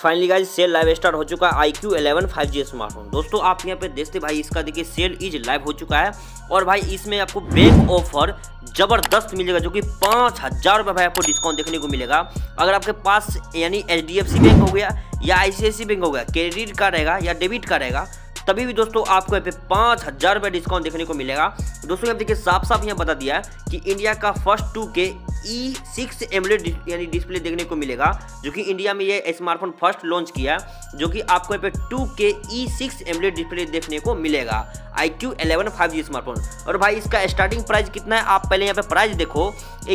Finally guys sale live start हो चुका है iQOO 5G स्मार्टफोन। दोस्तों आप यहाँ पे देखते भाई इसका देखिए सेल इज लाइव हो चुका है और भाई इसमें आपको बैंक ऑफर जबरदस्त मिलेगा जो कि 5000 रुपये भाई आपको डिस्काउंट देखने को मिलेगा। अगर आपके पास यानी HDFC बैंक हो गया या ICICI बैंक हो गया, क्रेडिट कार्ड रहेगा या डेबिट कार्ड रहेगा, तभी भी दोस्तों आपको यहाँ पे 5000 रुपये डिस्काउंट देखने को मिलेगा। दोस्तों यहाँ देखिए साफ साफ यहाँ बता दिया है कि इंडिया का फर्स्ट 2K E6 एमोलेड यानी डिस्प्ले देखने को मिलेगा, जो कि इंडिया में ये स्मार्टफोन फर्स्ट लॉन्च किया, जो कि आपको यहाँ पे 2K E6 एमोलेड डिस्प्ले देखने को मिलेगा iQOO 5G स्मार्टफोन। और भाई इसका स्टार्टिंग प्राइस कितना है, आप पहले यहाँ पे प्राइस देखो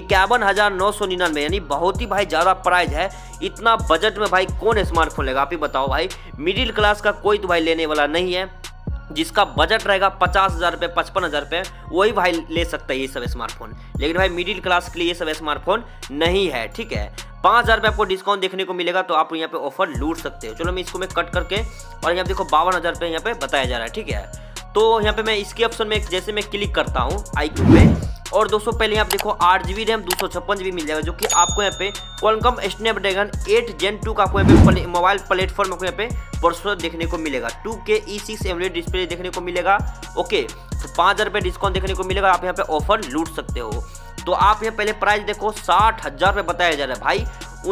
51,999, यानी बहुत ही भाई ज़्यादा प्राइस है। इतना बजट में भाई कौन स्मार्टफोन लेगा, आप ही बताओ भाई। मिडिल क्लास का कोई तो भाई लेने वाला नहीं है, जिसका बजट रहेगा 50,000 रुपये 55,000 रुपये, वही भाई ले सकता है ये सब स्मार्टफोन। लेकिन भाई मिडिल क्लास के लिए ये सब स्मार्टफोन नहीं है, ठीक है। 5,000 रुपये आपको डिस्काउंट देखने को मिलेगा, तो आप यहाँ पे ऑफर लूट सकते हो। चलो मैं इसको मैं कट करके और यहाँ देखो 52,000 रुपये यहाँ पे बताया जा रहा है, ठीक है। तो यहाँ पे मैं इसके ऑप्शन में जैसे मैं क्लिक करता हूँ iQOO पे, और दोस्तों पहले आप देखो 8GB रैम 256GB मिल जाएगा, जो कि आपको यहाँ पे क्वालकॉम स्नैपड्रैगन 8 Gen 2 का आपको यहाँ पे मोबाइल प्लेटफॉर्म आपको यहाँ पे प्रोसेसर देखने को मिलेगा। 2K E6 एमोलेड डिस्प्ले देखने को मिलेगा। ओके, तो 5,000 रुपये डिस्काउंट देखने को मिलेगा, आप यहाँ पे ऑफर लूट सकते हो। तो आप यहाँ पहले प्राइस देखो 60,000 रुपये बताया जा रहा है भाई,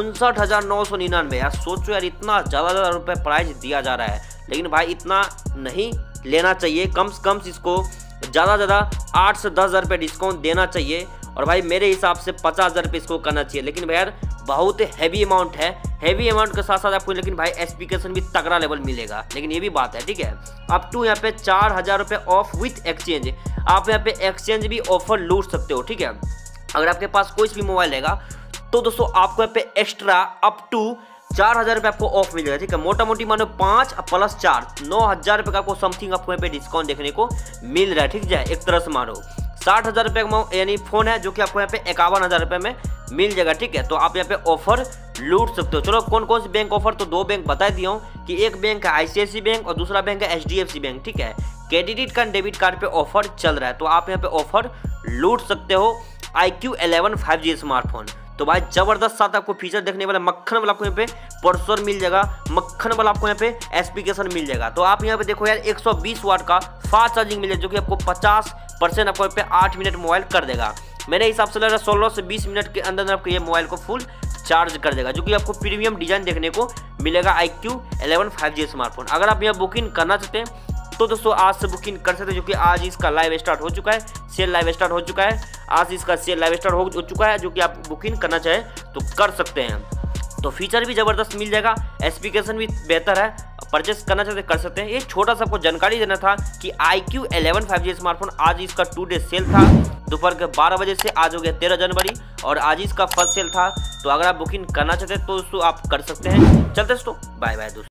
59,999। यार सोचो यार, इतना ज़्यादा रुपये प्राइस दिया जा रहा है, लेकिन भाई इतना नहीं लेना चाहिए। कम से कम इसको ज़्यादा से ज़्यादा 8 से 10,000 रुपये डिस्काउंट देना चाहिए, और भाई मेरे हिसाब से 50,000 रुपये इसको करना चाहिए। लेकिन भाई यार बहुत हैवी अमाउंट है, हैवी अमाउंट के साथ साथ आपको लेकिन भाई स्पेसिफिकेशन भी तगड़ा लेवल मिलेगा, लेकिन ये भी बात है, ठीक है। अप टू यहाँ पे 4,000 रुपये ऑफ विथ एक्सचेंज, आप यहाँ पे एक्सचेंज भी ऑफर लूट सकते हो, ठीक है। अगर आपके पास कोई भी मोबाइल रहेगा तो दोस्तों आपको यहाँ पे एक्स्ट्रा अप टू 4,000 रुपये आपको ऑफ मिल जाएगा, ठीक है। मोटा मोटी मानो 5 + 4 9,000 रुपये का आपको समथिंग आपको यहाँ पे डिस्काउंट देखने को मिल रहा है, ठीक है। एक तरह से मानो 60,000 रुपये का यानी फ़ोन है, जो कि आपको यहाँ पे 51,000 रुपये में मिल जाएगा, ठीक है। तो आप यहाँ पे ऑफर लूट सकते हो। चलो कौन कौन सी बैंक ऑफर, तो 2 बैंक बता दिया हूँ कि एक बैंक है ICICI बैंक और दूसरा बैंक है HDFC बैंक, ठीक है। क्रेडिट कार्ड डेबिट कार्ड पे ऑफर चल रहा है, तो आप यहाँ पे ऑफर लूट सकते हो iQOO 5G स्मार्टफोन। तो भाई जबरदस्त साथ आपको फीचर देखने वाला, मक्खन वाला आपको यहाँ पे प्रोसेसर मिल जाएगा, मक्खन वाला आपको यहाँ पे स्पेसिफिकेशन मिल जाएगा। तो आप यहाँ पे देखो यार 120 वाट का फास्ट चार्जिंग मिलेगा, जो कि आपको 50% आपको यहाँ पे 8 मिनट मोबाइल कर देगा। मेरे हिसाब से लग रहा है 16 से 20 मिनट के अंदर आपको ये मोबाइल को फुल चार्ज कर देगा, जो कि आपको प्रीमियम डिजाइन देखने को मिलेगा iQOO 5G स्मार्टफोन। अगर आप यहाँ बुकिंग करना चाहते हैं तो दोस्तों आज से बुकिंग कर सकते हैं, जो कि आज इसका लाइव स्टार्ट हो चुका है, सेल लाइव स्टार्ट हो चुका है। आज इसका सेल लाइव स्टार्ट हो चुका है, जो कि आप बुकिंग करना चाहें तो कर सकते हैं। तो फीचर भी ज़बरदस्त मिल जाएगा, स्पेसिफिकेशन भी बेहतर है, परचेस करना चाहते कर सकते हैं। ये छोटा सा आपको जानकारी देना था कि iQOO 5G स्मार्टफोन आज इसका 2 डे सेल था, दोपहर के 12 बजे से। आज हो गया 13 जनवरी और आज इसका फर्स्ट सेल था। तो अगर आप बुकिंग करना चाहते हैं तो दोस्तों आप कर सकते हैं। चलते दोस्तों, बाय बाय दोस्तों।